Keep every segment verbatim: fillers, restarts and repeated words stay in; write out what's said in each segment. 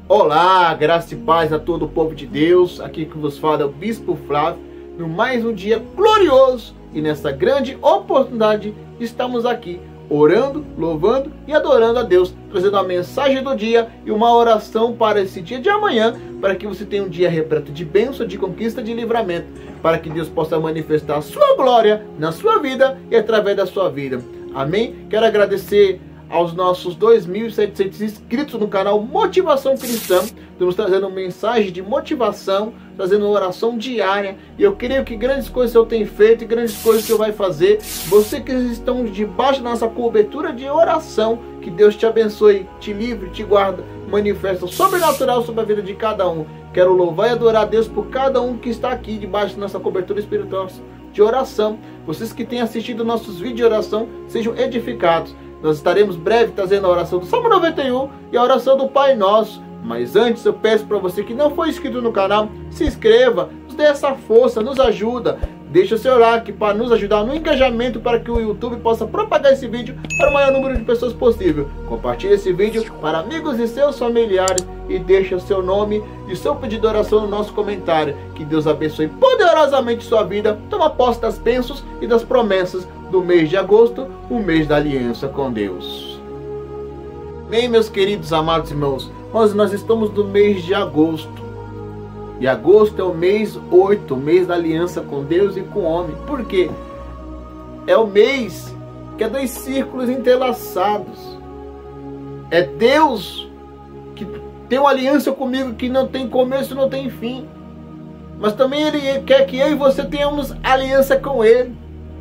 Olá, graça e paz a todo o povo de Deus. Aqui que vos fala é o Bispo Flávio, no mais um dia glorioso. E nessa grande oportunidade estamos aqui orando, louvando e adorando a Deus, trazendo a mensagem do dia e uma oração para esse dia de amanhã, para que você tenha um dia repleto de bênção, de conquista, de livramento, para que Deus possa manifestar a sua glória na sua vida e através da sua vida. Amém? Quero agradecer aos nossos dois mil e setecentos inscritos no canal Motivação Cristã. Estamos trazendo mensagem de motivação, trazendo oração diária. E eu creio que grandes coisas eu tenho feito e grandes coisas eu vai fazer. Você que estão debaixo da nossa cobertura de oração, que Deus te abençoe, te livre, te guarda, manifesta o sobrenatural sobre a vida de cada um. Quero louvar e adorar a Deus por cada um que está aqui debaixo da nossa cobertura espiritual de oração. Vocês que têm assistido nossos vídeos de oração, sejam edificados. Nós estaremos breve trazendo a oração do Salmo noventa e um e a oração do Pai Nosso. Mas antes eu peço para você que não foi inscrito no canal, se inscreva, nos dê essa força, nos ajuda. Deixa o seu like para nos ajudar no engajamento, para que o YouTube possa propagar esse vídeo para o maior número de pessoas possível. Compartilhe esse vídeo para amigos e seus familiares e deixe o seu nome e seu pedido de oração no nosso comentário. Que Deus abençoe poderosamente sua vida. Toma posse das bênçãos e das promessas do mês de agosto, o mês da aliança com Deus. Bem, meus queridos amados irmãos, nós, nós estamos no mês de agosto. E agosto é o mês oito, o mês da aliança com Deus e com o homem. Por quê? É o mês que é dois círculos entrelaçados. É Deus que tem uma aliança comigo que não tem começo e não tem fim. Mas também Ele quer que eu e você tenhamos aliança com Ele.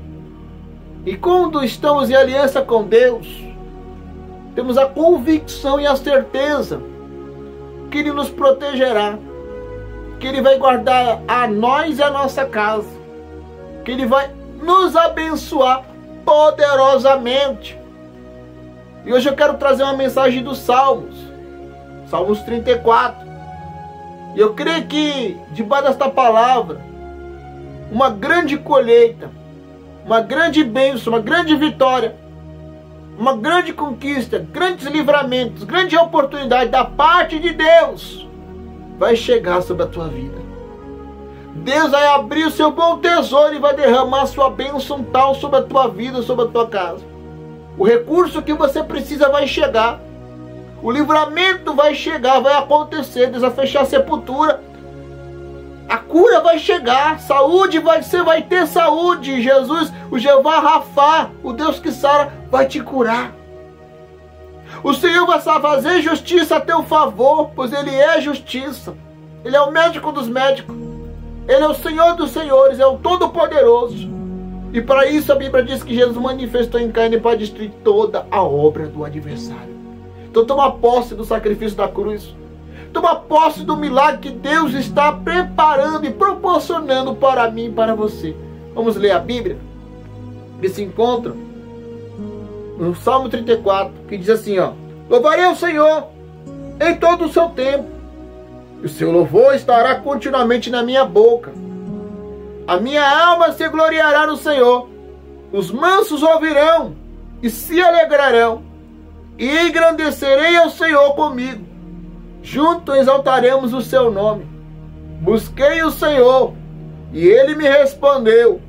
E quando estamos em aliança com Deus, temos a convicção e a certeza que Ele nos protegerá, que Ele vai guardar a nós e a nossa casa, que Ele vai nos abençoar poderosamente. E hoje eu quero trazer uma mensagem dos Salmos, Salmos trinta e quatro. E eu creio que debaixo desta palavra, uma grande colheita, uma grande bênção, uma grande vitória, uma grande conquista, grandes livramentos, grande oportunidade da parte de Deus vai chegar sobre a tua vida. Deus vai abrir o seu bom tesouro e vai derramar a sua bênção tal sobre a tua vida, sobre a tua casa. O recurso que você precisa vai chegar. O livramento vai chegar, vai acontecer. Deus vai fechar a sepultura. A cura vai chegar. Saúde, vai, você vai ter saúde. Jesus, o Jeová Rafá, o Deus que sara, vai te curar. O Senhor vai fazer justiça a teu favor, pois Ele é justiça. Ele é o médico dos médicos. Ele é o Senhor dos senhores, é o Todo-Poderoso. E para isso a Bíblia diz que Jesus manifestou em carne para destruir toda a obra do adversário. Então toma posse do sacrifício da cruz. Toma posse do milagre que Deus está preparando e proporcionando para mim e para você. Vamos ler a Bíblia, que se encontra no Salmo trinta e quatro, que diz assim, ó: louvarei ao Senhor em todo o seu tempo, e o seu louvor estará continuamente na minha boca. A minha alma se gloriará no Senhor. Os mansos ouvirão e se alegrarão, e engrandecerei ao Senhor comigo. Juntos exaltaremos o seu nome. Busquei o Senhor, e Ele me respondeu,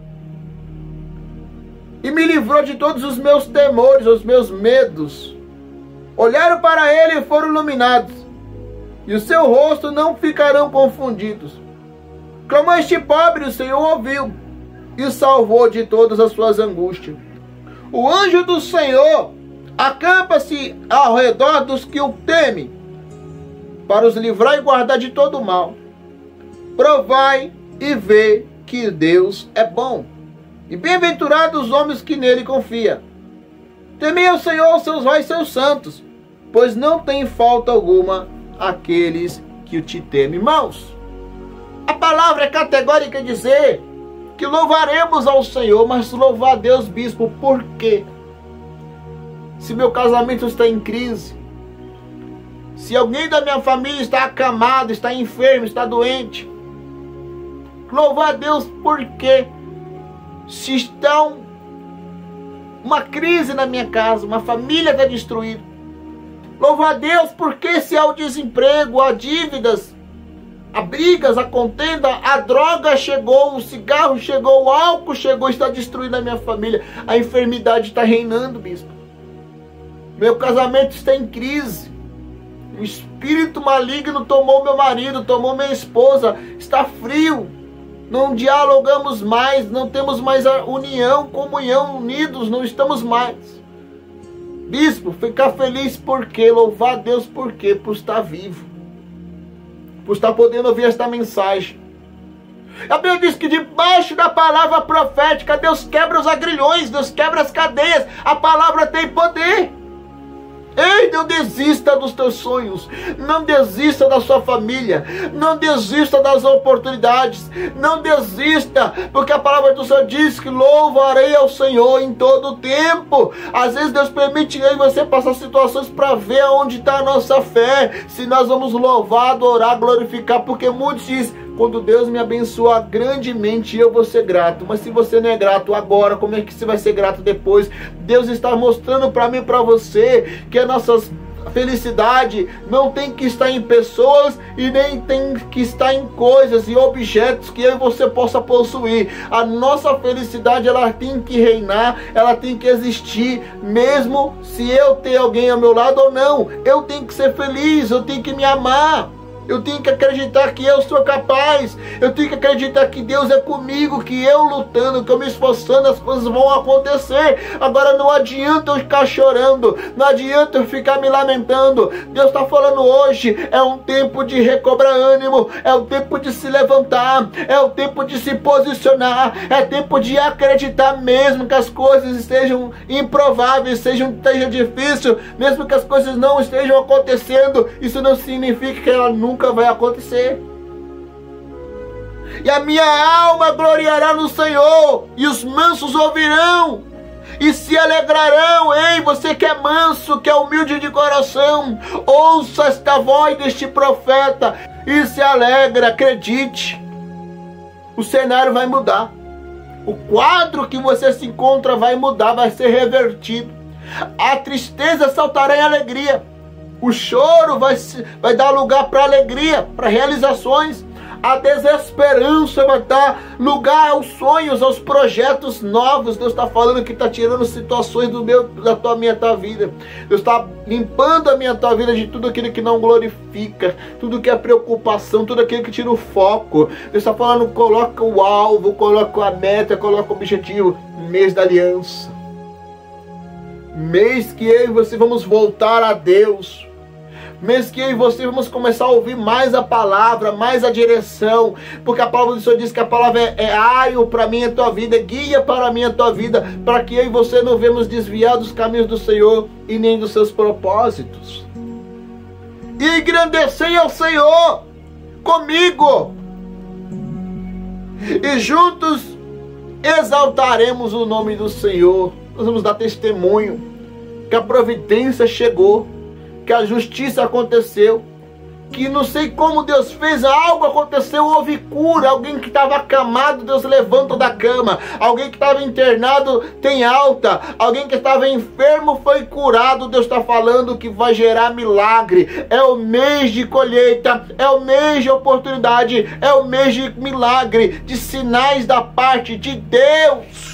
e me livrou de todos os meus temores, os meus medos. Olharam para Ele e foram iluminados, e o seu rosto não ficarão confundidos. Clamou este pobre, o Senhor ouviu, e o salvou de todas as suas angústias. O anjo do Senhor acampa-se ao redor dos que o temem, para os livrar e guardar de todo o mal. Provai e vê que Deus é bom, e bem-aventurados os homens que nele confiam. Temei ao Senhor, seus vós, seus santos, pois não tem falta alguma aqueles que o te temem. Irmãos, a palavra é categórica dizer que louvaremos ao Senhor, mas louvar a Deus, bispo, por quê? Se meu casamento está em crise, se alguém da minha família está acamado, está enfermo, está doente, louvar a Deus por quê? Se estão uma crise na minha casa, uma família está destruída, Louva a Deus porque se há o desemprego, há dívidas, há brigas, há contenda, a droga chegou, o cigarro chegou, o álcool chegou, está destruindo a minha família. A enfermidade está reinando, bispo. Meu casamento está em crise. O espírito maligno tomou meu marido, tomou minha esposa. Está frio. Não dialogamos mais, não temos mais a união, comunhão, unidos, não estamos mais. Bispo, ficar feliz por quê? Louvar a Deus por quê? Por estar vivo. Por estar podendo ouvir esta mensagem. A Bíblia diz que debaixo da palavra profética, Deus quebra os agrilhões, Deus quebra as cadeias. A palavra tem poder. Ei, não desista dos teus sonhos, não desista da sua família, não desista das oportunidades, não desista, porque a palavra do Senhor diz que louvarei ao Senhor em todo o tempo. Às vezes Deus permite aí você passar situações para ver onde está a nossa fé, se nós vamos louvar, adorar, glorificar, porque muitos dizem, quando Deus me abençoa grandemente, eu vou ser grato. Mas se você não é grato agora, como é que você vai ser grato depois? Deus está mostrando para mim e para você que a nossa felicidade não tem que estar em pessoas e nem tem que estar em coisas e objetos que eu e você possa possuir. A nossa felicidade, ela tem que reinar, ela tem que existir, mesmo se eu ter alguém ao meu lado ou não. Eu tenho que ser feliz, eu tenho que me amar. Eu tenho que acreditar que eu sou capaz. Eu tenho que acreditar que Deus é comigo, que eu lutando, que eu me esforçando, as coisas vão acontecer. Agora não adianta eu ficar chorando, não adianta eu ficar me lamentando. Deus está falando hoje, é um tempo de recobrar ânimo, é o tempo de se levantar, é o tempo de se posicionar, é tempo de acreditar mesmo que as coisas estejam improváveis, sejam, esteja difícil, mesmo que as coisas não estejam acontecendo, isso não significa que ela nunca Nunca vai acontecer. E a minha alma gloriará no Senhor, e os mansos ouvirão e se alegrarão. Ei, você que é manso, que é humilde de coração, ouça esta voz deste profeta e se alegra, acredite. O cenário vai mudar. O quadro que você se encontra vai mudar, vai ser revertido. A tristeza saltará em alegria. O choro vai, vai dar lugar para alegria, para realizações. A desesperança vai dar lugar aos sonhos, aos projetos novos. Deus está falando que está tirando situações do meu, da tua, minha, tua vida. Deus está limpando a minha, tua vida de tudo aquilo que não glorifica, tudo que é preocupação, tudo aquilo que tira o foco. Deus está falando, coloca o alvo, coloca a meta, coloca o objetivo. Mês da aliança. Mês que eu e você vamos voltar a Deus. Mês que eu e você vamos começar a ouvir mais a palavra, mais a direção, porque a palavra do Senhor diz que a palavra é, é aio para mim e a tua vida, é guia para mim e a tua vida, para que eu e você não vemos desviar dos caminhos do Senhor e nem dos seus propósitos. E engrandecei ao Senhor comigo, e juntos exaltaremos o nome do Senhor. Nós vamos dar testemunho que a providência chegou, que a justiça aconteceu, que não sei como Deus fez, algo aconteceu, houve cura. Alguém que estava acamado, Deus levanta da cama. Alguém que estava internado tem alta. Alguém que estava enfermo foi curado. Deus está falando que vai gerar milagre. É o mês de colheita, é o mês de oportunidade, é o mês de milagre, de sinais da parte de Deus.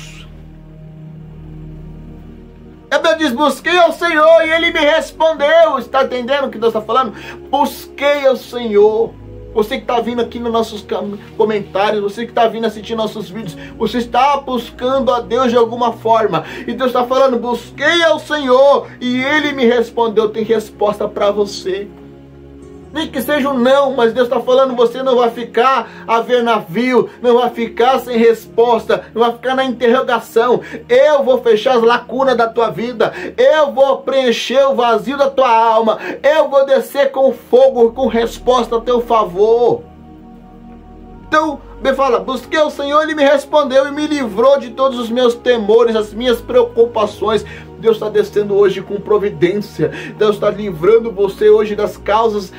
A Bíblia diz, busquei ao Senhor e Ele me respondeu. Está entendendo o que Deus está falando? Busquei ao Senhor. Você que está vindo aqui nos nossos comentários, você que está vindo assistir nossos vídeos, você está buscando a Deus de alguma forma. E Deus está falando, busquei ao Senhor e Ele me respondeu. Tem resposta para você. Nem que seja um não, mas Deus está falando, você não vai ficar a ver navio, não vai ficar sem resposta, não vai ficar na interrogação. Eu vou fechar as lacunas da tua vida, eu vou preencher o vazio da tua alma, eu vou descer com fogo, com resposta a teu favor. Então, me fala, busquei o Senhor, Ele me respondeu e me livrou de todos os meus temores, as minhas preocupações. Deus está descendo hoje com providência. Deus está livrando você hoje das causas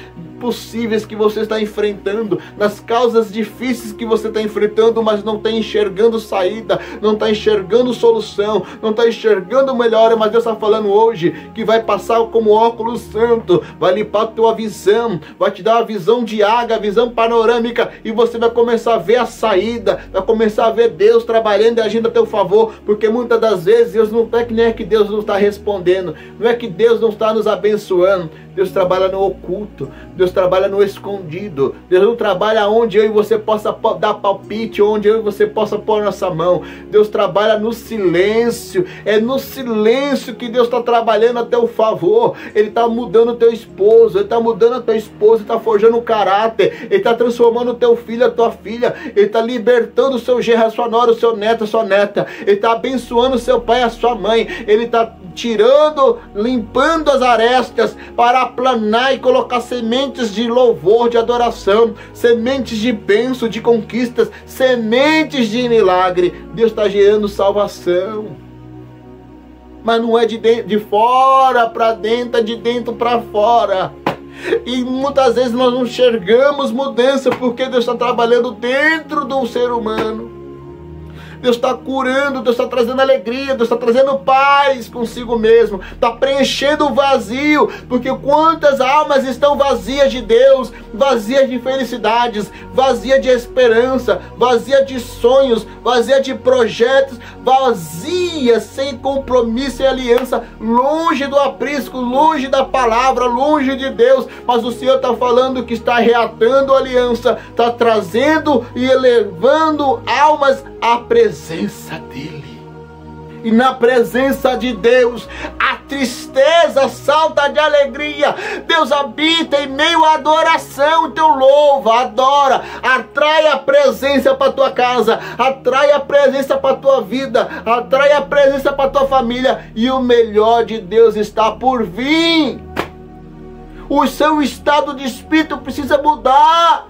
impossíveis que você está enfrentando, nas causas difíceis que você está enfrentando, mas não está enxergando saída, não está enxergando solução, não está enxergando melhora, mas Deus está falando hoje que vai passar como óculos santo, vai limpar a tua visão, vai te dar a visão de águia, a visão panorâmica, e você vai começar a ver a saída, vai começar a ver Deus trabalhando e agindo a teu favor, porque muitas das vezes Deus não é que nem é que Deus não está respondendo, não é que Deus não está nos abençoando. Deus trabalha no oculto, Deus trabalha no escondido, Deus não trabalha onde eu e você possa dar palpite, onde eu e você possa pôr nossa mão. Deus trabalha no silêncio, é no silêncio que Deus está trabalhando a teu favor. Ele está mudando o teu esposo, Ele está mudando a tua esposa, Ele está forjando o caráter, Ele está transformando o teu filho, a tua filha, Ele está libertando o seu genro, a sua nora, o seu neto, a sua neta, Ele está abençoando o seu pai, a sua mãe, Ele está tirando, limpando as arestas para aplanar e colocar sementes de louvor, de adoração, sementes de bênção, de conquistas, sementes de milagre. Deus está gerando salvação, mas não é de, dentro, de fora para dentro, é de dentro para fora. E muitas vezes nós não enxergamos mudança porque Deus está trabalhando dentro do ser humano. Deus está curando, Deus está trazendo alegria, Deus está trazendo paz consigo mesmo, está preenchendo o vazio, porque quantas almas estão vazias de Deus, vazias de felicidades, vazias de esperança, vazias de sonhos, vazias de projetos, vazias sem compromisso e aliança, longe do aprisco, longe da palavra, longe de Deus. Mas o Senhor está falando que está reatando a aliança, está trazendo e elevando almas à presença dEle. E na presença de Deus, a tristeza salta de alegria. Deus habita em meio à adoração. Então louva, adora, atrai a presença para tua casa, atrai a presença para tua vida, atrai a presença para tua família. E o melhor de Deus está por vir. O seu estado de espírito precisa mudar.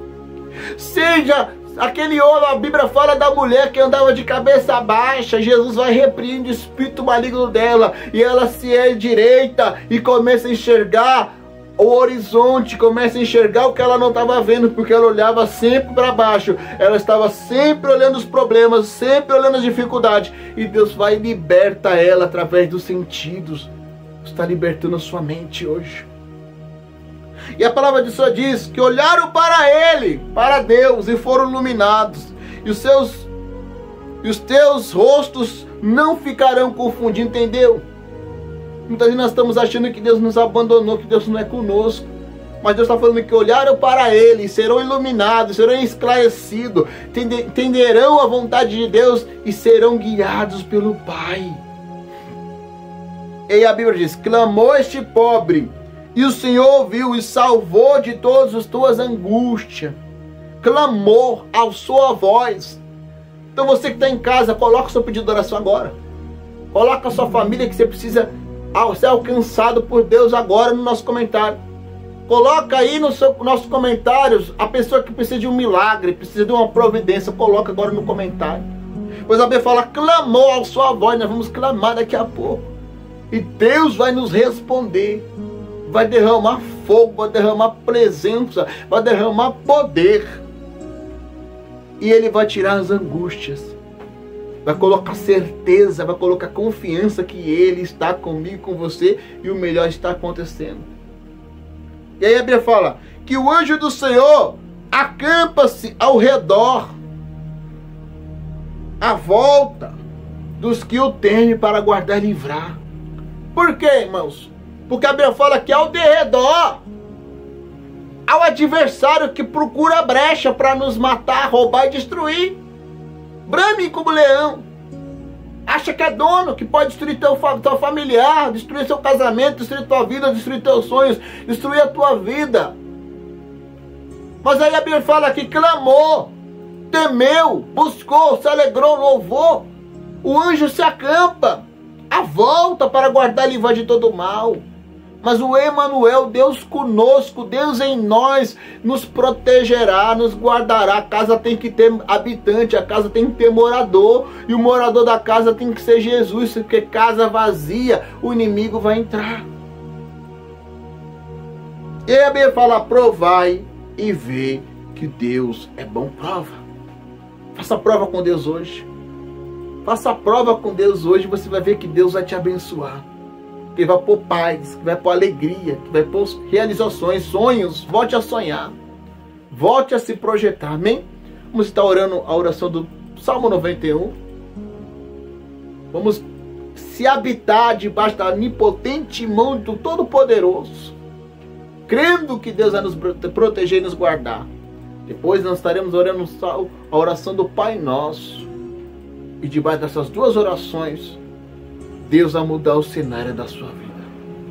Seja aquele homem, a Bíblia fala da mulher que andava de cabeça baixa. Jesus vai repreender o espírito maligno dela, e ela se endireita e começa a enxergar o horizonte, começa a enxergar o que ela não estava vendo, porque ela olhava sempre para baixo, ela estava sempre olhando os problemas, sempre olhando as dificuldades, e Deus vai e liberta ela através dos sentidos. Está libertando a sua mente hoje. E a palavra de Deus diz que olharam para Ele, para Deus, e foram iluminados. E os seus, e os teus rostos não ficarão confundidos, entendeu? Muitas vezes nós estamos achando que Deus nos abandonou, que Deus não é conosco. Mas Deus está falando que olharam para Ele, serão iluminados, serão esclarecidos, entenderão a vontade de Deus e serão guiados pelo Pai. E a Bíblia diz, clamou este pobre, e o Senhor ouviu e salvou de todas as tuas angústias. Clamou, alçou a voz. Então você que está em casa, coloca o seu pedido de oração agora. Coloca a sua família que você precisa ser alcançado por Deus agora no nosso comentário. Coloca aí nos seu, nossos comentários a pessoa que precisa de um milagre, precisa de uma providência. Coloca agora no comentário. Pois a Bíblia fala, clamou, alçou a voz. Nós vamos clamar daqui a pouco. E Deus vai nos responder. Vai derramar fogo, vai derramar presença, vai derramar poder. E Ele vai tirar as angústias. Vai colocar certeza, vai colocar confiança que Ele está comigo, com você, e o melhor está acontecendo. E aí a Bíblia fala que o anjo do Senhor acampa-se ao redor, à volta dos que o temem, para guardar e livrar. Por quê, irmãos? Porque a Bíblia fala que ao derredor, ao adversário que procura brecha para nos matar, roubar e destruir. Brame como leão. Acha que é dono, que pode destruir teu, teu familiar, destruir seu casamento, destruir tua vida, destruir teus sonhos, destruir a tua vida. Mas aí a Bíblia fala que clamou, temeu, buscou, se alegrou, louvou. O anjo se acampa à volta para guardar e livrar de todo mal. Mas o Emanuel, Deus conosco, Deus em nós, nos protegerá, nos guardará. A casa tem que ter habitante, a casa tem que ter morador. E o morador da casa tem que ser Jesus, porque casa vazia, o inimigo vai entrar. E a Bíblia fala, provai e vê que Deus é bom. Prova. Faça prova com Deus hoje. Faça prova com Deus hoje, você vai ver que Deus vai te abençoar. Que vai pôr paz, que vai pôr alegria, que vai pôr realizações, sonhos. Volte a sonhar. Volte a se projetar. Amém? Vamos estar orando a oração do Salmo noventa e um. Vamos se habitar debaixo da onipotente mão do Todo-Poderoso, crendo que Deus vai nos proteger e nos guardar. Depois nós estaremos orando a oração do Pai Nosso. E debaixo dessas duas orações, Deus vai mudar o cenário da sua vida.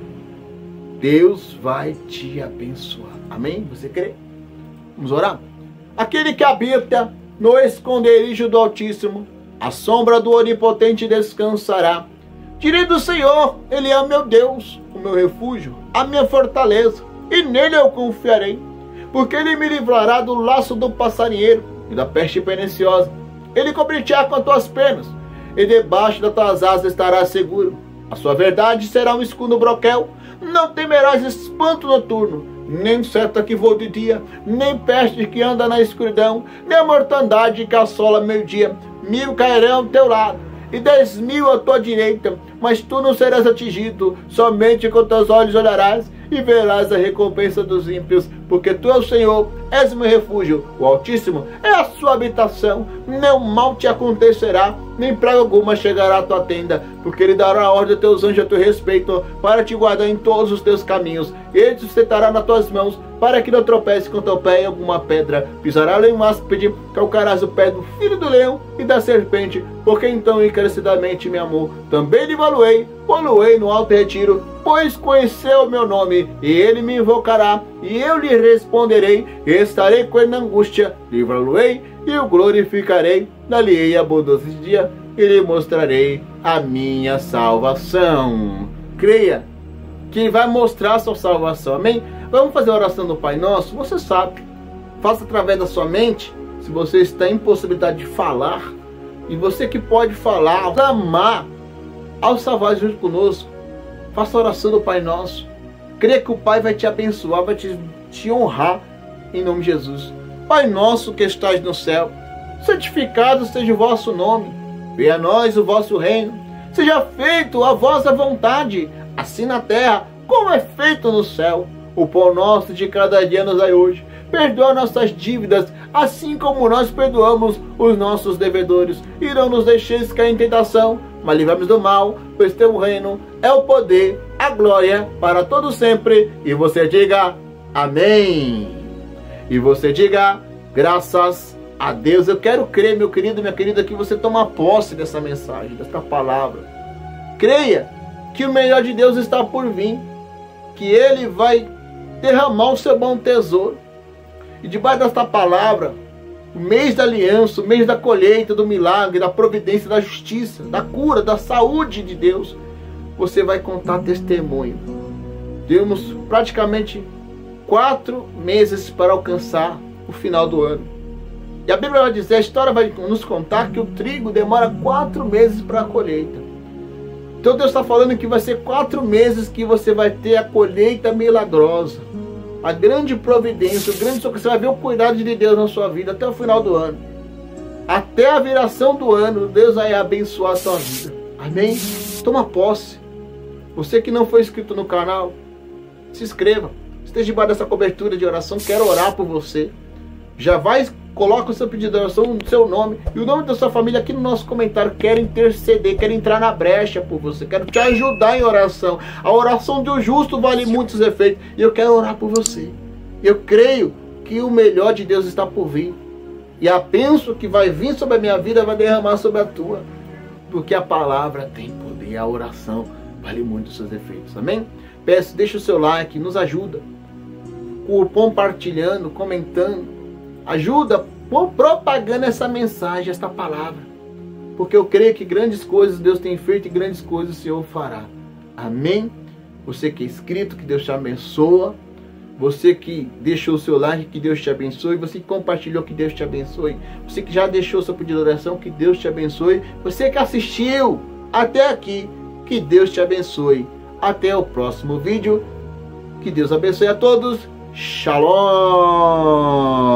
Deus vai te abençoar. Amém? Você crê? Vamos orar? Aquele que habita no esconderijo do Altíssimo, a sombra do Onipotente descansará. Direi do Senhor, Ele é meu Deus, o meu refúgio, a minha fortaleza, e nele eu confiarei. Porque Ele me livrará do laço do passarinheiro e da peste perniciosa. Ele cobrir-te-á com as tuas penas, e debaixo das tuas asas estarás seguro. A sua verdade será um escudo no broquel. Não temerás espanto noturno, nem seta que voa de dia, nem peste que anda na escuridão, nem a mortandade que assola meio-dia. Mil cairão ao teu lado, e dez mil à tua direita, mas tu não serás atingido. Somente com teus olhos olharás e verás a recompensa dos ímpios, porque tu é o Senhor, és meu refúgio, o Altíssimo é a sua habitação. Nenhum mal te acontecerá, nem praga alguma chegará à tua tenda, porque Ele dará a ordem a teus anjos a teu respeito, para te guardar em todos os teus caminhos. Ele te sustentará nas tuas mãos, para que não tropece com teu pé em alguma pedra. Pisará em um áspide, calcarás o pé do filho do leão e da serpente, porque então encarecidamente me amou. Também lhe valuei, poluei no alto retiro, pois conheceu o meu nome, e ele me invocará, e eu lhe responderei. Estarei com ele na angústia, livrá-lo-ei e o glorificarei. Dali-ei abundância de dia, e lhe mostrarei a minha salvação. Creia que vai mostrar a sua salvação. Amém? Vamos fazer a oração do Pai Nosso? Você sabe. Faça através da sua mente. Se você está em possibilidade de falar, e você que pode falar, clamar ao salvar junto conosco, faça a oração do Pai Nosso. Creia que o Pai vai te abençoar, vai te, te honrar em nome de Jesus. Pai nosso que estás no céu, santificado seja o vosso nome. Venha a nós o vosso reino. Seja feito a vossa vontade, assim na terra como é feito no céu. O pão nosso de cada dia nos dai hoje. Perdoa nossas dívidas, assim como nós perdoamos os nossos devedores. E não nos deixeis cair em tentação, mas livrai-nos do mal, pois teu reino é o poder, a glória para todo sempre. E você diga amém. E você diga graças a Deus. Eu quero crer, meu querido, minha querida, que você toma posse dessa mensagem, dessa palavra. Creia que o melhor de Deus está por vir, que Ele vai derramar o seu bom tesouro. E debaixo desta palavra, o mês da aliança, o mês da colheita, do milagre, da providência, da justiça, da cura, da saúde de Deus, você vai contar testemunho. Temos praticamente quatro meses para alcançar o final do ano. E a Bíblia vai dizer, a história vai nos contar que o trigo demora quatro meses para a colheita. Então Deus está falando que vai ser quatro meses que você vai ter a colheita milagrosa, a grande providência, o grande socorro. Você vai ver o cuidado de Deus na sua vida até o final do ano. Até a viração do ano, Deus vai abençoar a sua vida. Amém? Toma posse. Você que não foi inscrito no canal, se inscreva. Esteja debaixo dessa cobertura de oração. Quero orar por você. Já vai, coloca o seu pedido de oração, o seu nome e o nome da sua família aqui no nosso comentário. Quero interceder, quero entrar na brecha por você. Quero te ajudar em oração. A oração do justo vale muitos efeitos. E eu quero orar por você. Eu creio que o melhor de Deus está por vir. E a bênção que vai vir sobre a minha vida vai derramar sobre a tua. Porque a palavra tem poder. A oração vale muito os seus efeitos. Amém? Peço, deixa o seu like, nos ajuda. Compartilhando, comentando. Ajuda propagando essa mensagem, esta palavra. Porque eu creio que grandes coisas Deus tem feito e grandes coisas o Senhor fará. Amém? Você que é inscrito, que Deus te abençoe. Você que deixou o seu like, que Deus te abençoe. Você que compartilhou, que Deus te abençoe. Você que já deixou seu pedido de oração, que Deus te abençoe. Você que assistiu até aqui, que Deus te abençoe. Até o próximo vídeo. Que Deus abençoe a todos. Shalom!